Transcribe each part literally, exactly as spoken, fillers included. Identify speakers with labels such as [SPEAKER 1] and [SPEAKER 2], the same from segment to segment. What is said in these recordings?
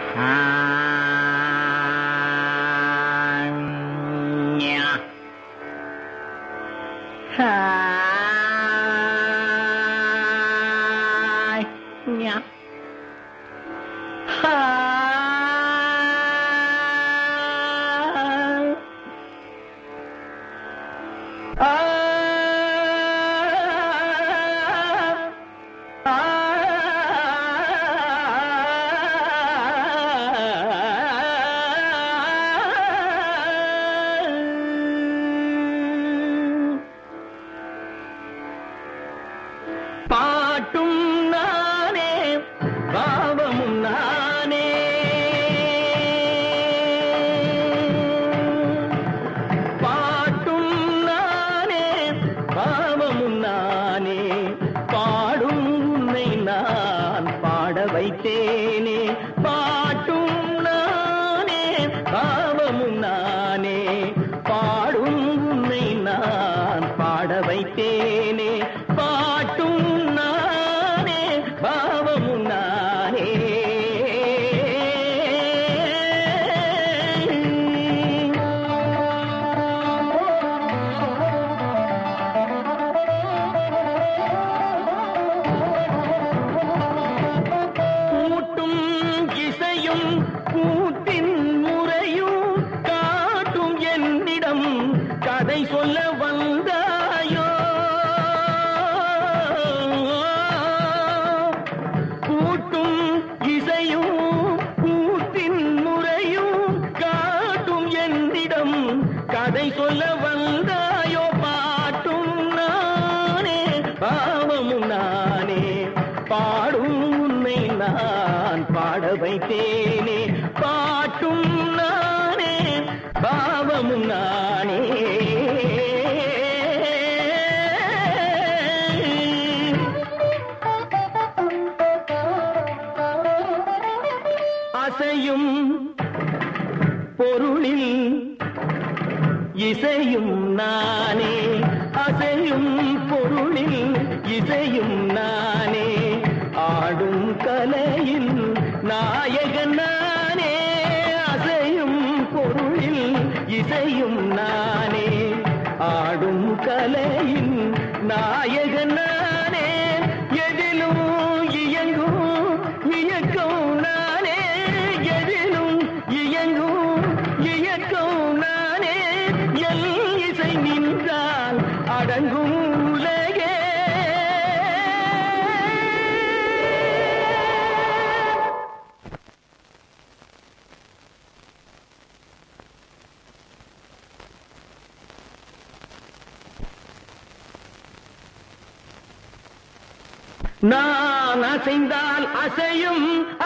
[SPEAKER 1] நான் அசைந்தால் அசையும்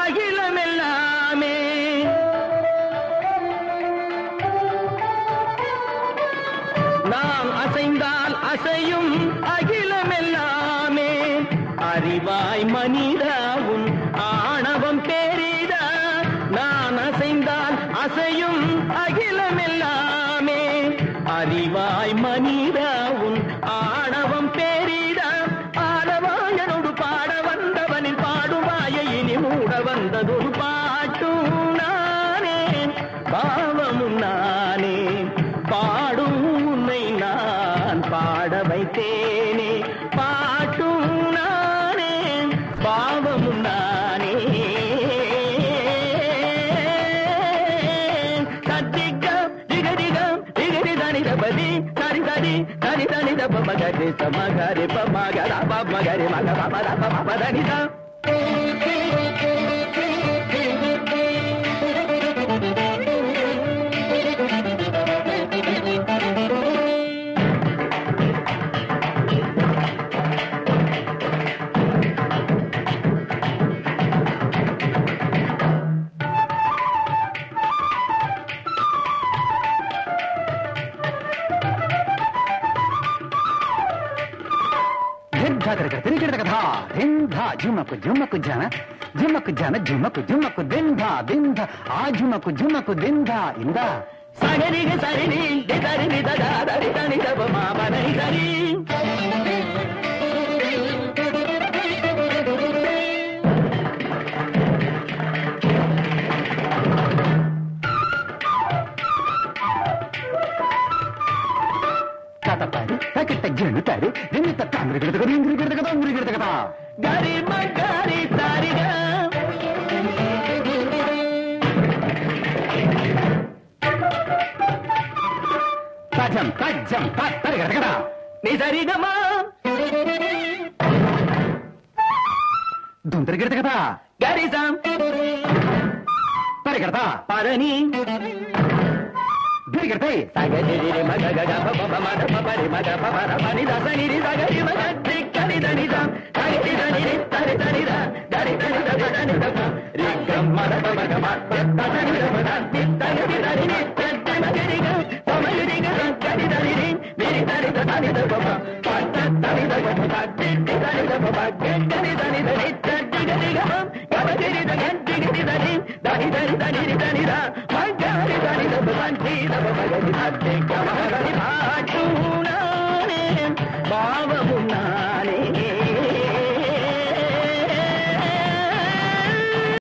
[SPEAKER 1] அகிலமெல்லாமே, நான் அசைந்தால் அசையும் அகிலமெல்லாமே, அறிவாய் மனிதாவும் ஆணவம் பேரிடா, நான் அசைந்தால் அசையும் அகிலமெல்லாமே, அறிவாய் மனிதாவும் ஆணவம் பேரிடா, ஆடவாயனோடு பாட வந்தவனின் பாடுவாயை இனி மூட வந்ததொரு பாட்டும் நானே, பாவமும் நானே, பாடும் உன்னை நான் பாட வைத்தேனே, பாட்டும் நானே, பாவமும் நானே. சத்திகம் திகதிகம் திகதி தனிதபதி சரி சரி தனி தனித பமகரி சமகரி பமகர பமகரி மக பமர பமதனித.
[SPEAKER 2] झुमक झुमक जाना झुमक जाना झुमक झुमक दिंधा दिंधा आ झुमक झुमक दिंधा इंदा
[SPEAKER 1] सगरी सरी दरी नि दा दरी दनी दब मा बनी दरी.
[SPEAKER 2] జనుతారు జనుత తండ్రి గిడత కదా ఇంద్రి గిడత కదా ఇంద్రి గిడత కదా
[SPEAKER 1] గరి మగరి సారిగా
[SPEAKER 2] తజం తజం తరి గిడత కదా
[SPEAKER 1] నీ సరిగమా
[SPEAKER 2] దుంతరి గిడత కదా
[SPEAKER 1] గరిసం
[SPEAKER 2] తరి గిడత
[SPEAKER 1] పదని
[SPEAKER 2] దిరి గిడతాయి
[SPEAKER 1] సగరి మగ గగ పప మద పపరి మగ పపర పని దసని రి సగరి మగ దిక్కని దని ద సగరి దని రి తరి తరి ద దరి తరి ద దని ద రి గమ మద పప గమ తదని ద మద దిత్తని దని ని తత్తి మగరి గ సమయరి గ గరి దని రి మిరి తరి ద దని ద పప పట్ట తని ద పప దిత్తి దని ద పప గెట్టని దని ద రి తత్తి గరి గ గబరి ద గంటి గరి దని దని దని దని దని ద మగరి దని ద బంటి ద పప గరి తత్తి గమ గరి